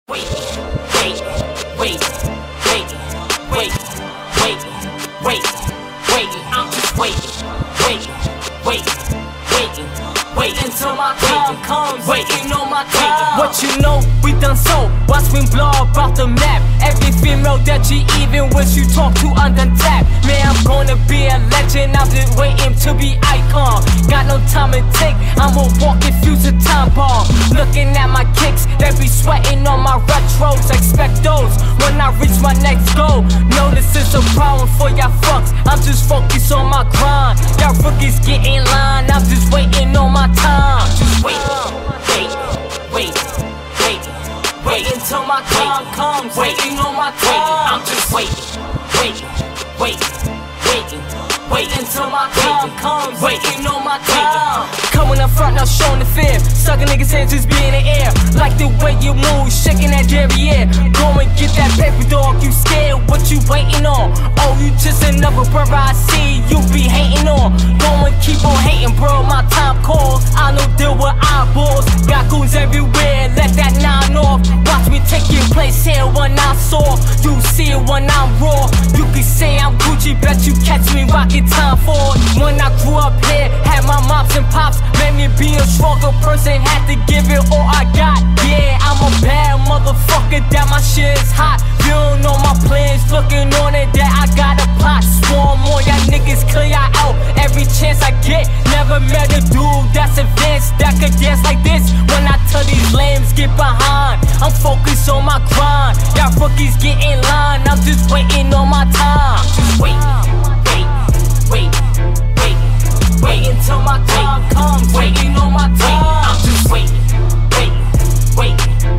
Wait, wait, wait, wait, wait, wait, wait, wait. I'm just waiting, waiting, waiting, waiting, waiting until my time comes. Waiting on my time. What you know, we done so. Watch me blow about the map. Every female that you even wish you talk to tap. Man, I'm gonna be a legend. I'm just waiting to be icon. Got no time to take. I'm a walking future time bomb. Looking at my kicks, they be sweating on my retros. Expect those when I reach my next goal. No, this is a problem for y'all fucks. I'm just focused on my grind. Y'all rookies get in line. I'm just waiting on my time. Just waiting, wait, wait, wait until my time comes. Waiting on my time. I'm just waiting, wait, wait until my time comes. Waiting on my time. Coming up front, now showing the fear. Sucking niggas' hands, just be in the air. Like the way you move, shaking that derriere. Go and get that paper, dog. You scared? What you waiting on? Oh, you just another brother I see you be hating on. Go and keep on hating, bro. My time calls. I no deal with eyeballs. Got goons everywhere. Let that 9 off. Watch me take your place here when I saw. You see it when I'm raw. You can say I'm Gucci, bet you catch me rocking time forward. When I grew up here, had my moms and pops. Made me be a stronger person, had to give it all I got. Yeah, I'm a bad motherfucker, that my shit is hot. You don't know my plans, looking on it, that I got a pot. Swarm on y'all niggas, clear y'all out every chance I get. Never met a dude that's advanced, that could dance like this. When I tell these lambs, get behind. I'm focused on my grind. Y'all rookies get in line, I'm just waiting on my time. Just wait, wait, wait, wait until my time comes. Waiting on my time. I'm just waiting, wait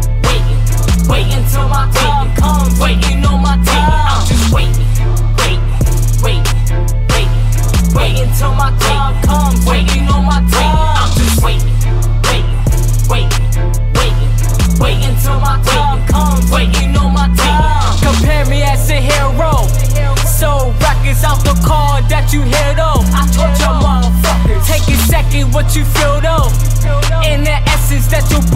until my time comes. Waiting on my time. I'm just waiting, wait until my time comes. Waiting on my time. I'm just waiting, wait until my time comes. Waiting on my time. Compare me as a hero. So records out the car that you hear though. I told y'all motherfuckers, take a second what you feel though. In the essence that you